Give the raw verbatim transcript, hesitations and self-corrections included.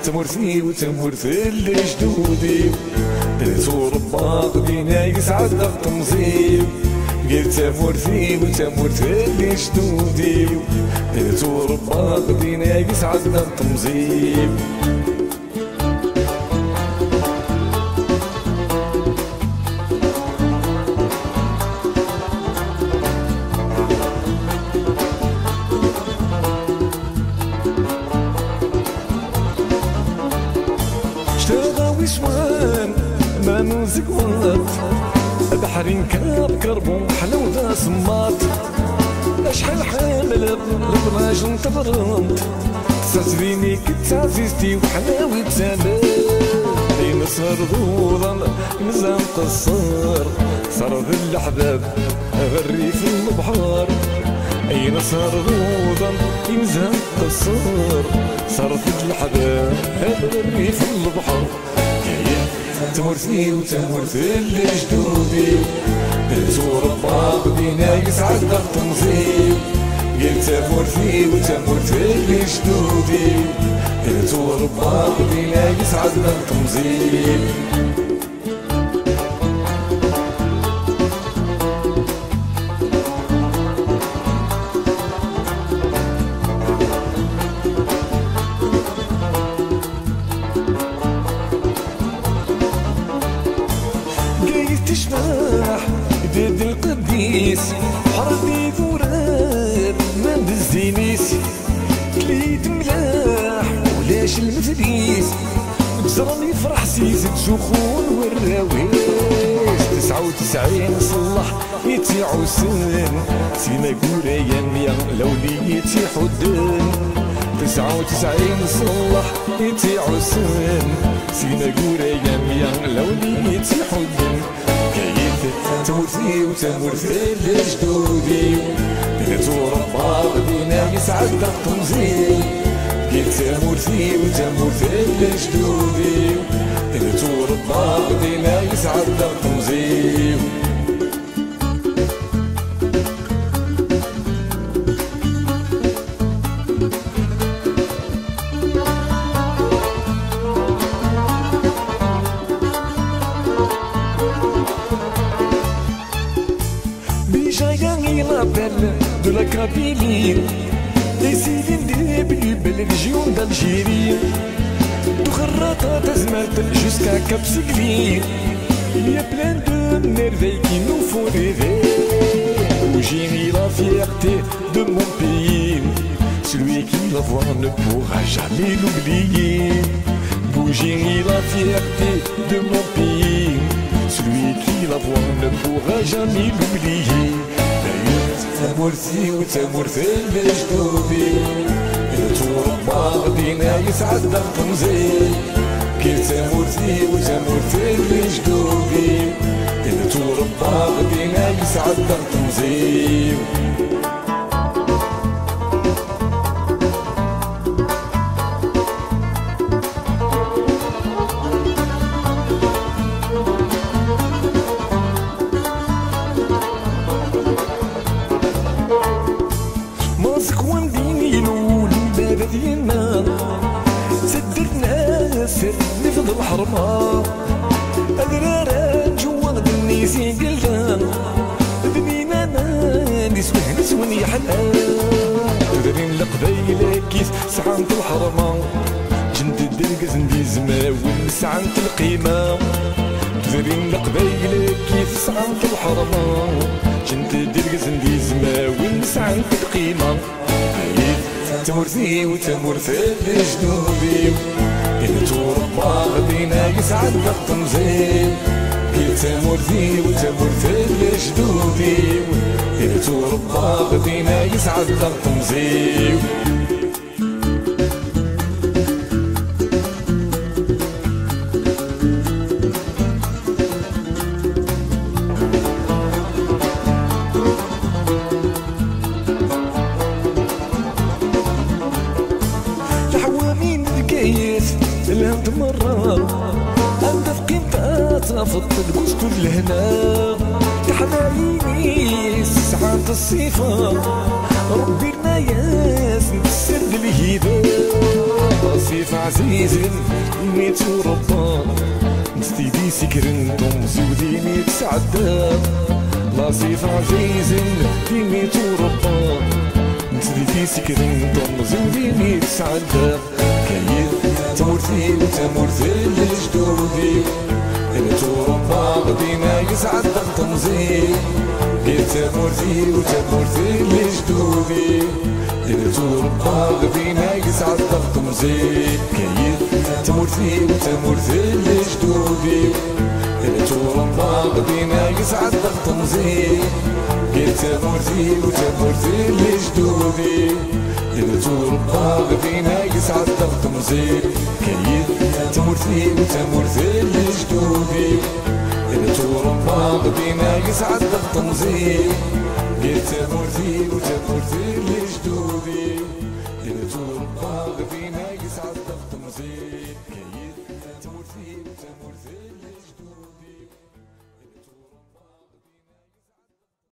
تمرتي وتمرت لجدودي درتو رباط بينا يسعد ضغط مزيب قلت تمرتي وتمرت لجدودي درتو رباط بينا يسعد ضغط مزيب ويسوان ما نوزك ولط بحرين كاب كربون حلو ذا سماط اشحال حامل البراج تبرمت تسعزريني كنت عزيزتي وحلاوي تسامر بين صار ضوضا مزام قصار صار ذي الاحباب غري في البحر اين صار ضوضا مزام قصار صار في الاحباب غري في البحر تمرتي وتمرت لجدودي درتو رباط بينا يسعد ضغط مزيب قلت تمرتي وتمرت لجدودي درتو رباط بينا يسعد ضغط مزيب تشبح بيد القديس حربي ذورات ما بالزينيس كليت ملاح ولاش المفليس بزرني فرح سيز الجخون والراويس تسعة وتسعين صلح يتي عسن سيما قورا يا لوليتي حدن تسعة وتسعين صلح يتي عسن سيما قورا يا لوليتي حدن تمرتي وتمرت لجدودي درتو رباط بينا يسعد ضغط مزيب قلت تمرتي وتمرت لجدودي درتو رباط بينا يسعد ضغط مزيب de la Kabylie, des cylindres bleu les régions d'Algérie, de Kharrata d'Azmat jusqu'à Cap Sigli. Il y a plein de merveilles qui nous font rêver. Où j'ai mis la fierté de mon pays, celui qui la voit ne pourra jamais l'oublier. Où j'ai mis la fierté de mon pays, celui qui la voit ne pourra jamais l'oublier. تمرتي وتمرت لجدودي درتو رباط بينا يسعد ضغط مزيب قلت تمرتي وتمرت لجدودي درتو رباط بينا يسعد ضغط مزيب سدت ناس اللي في الحرمة أذرارا جوان بالنيسي قلان بنينا ناس وهنس ونيحلان تدرين لقبيلة كيس سعانت الحرمة جند الدرقز ندي زماوين سعانت القيمة تدرين لقبيلة كيس سعانت الحرمة جند الدرقز ندي زماوين سعانت القيمة تمرتي وتمرت لجدودي درتو رباط بينا يسعد ضغط مزيب قلت تمرتي وتمرت لجدودي درتو رباط بينا يسعد ضغط مزيب الهند مرة أنت في قيمتها تفضل القوس كل هنا تحدايني ساعات الصيفة ربي لنا ياس نتسرد الهيبة راسي لاصيف عزيز ميت وربا نستيدي سكرنتم زودي ميت سعدا لاصيف عزيز ميت وربا نستيدي سكرنتم زودي ميت سعدا كاين تمرتي وتمرتي لجدودي انا توربا غدينا يسعد ضغط مزيد قلت تمرتي وتمرتي لجدودي انا توربا غدينا يسعد ضغط مزيد كاين تمرتي وتمرتي لجدودي انا توربا غدينا يسعد ضغط مزيد قلت تمرتي وتمرتي لجدودي انا توربا غدينا يسعد ضغط مزيد كاين تمرتي وتمرتي لجدودي انا توربا غدينا يسعد ضغط مزيد قلت تمرتي وتمرتي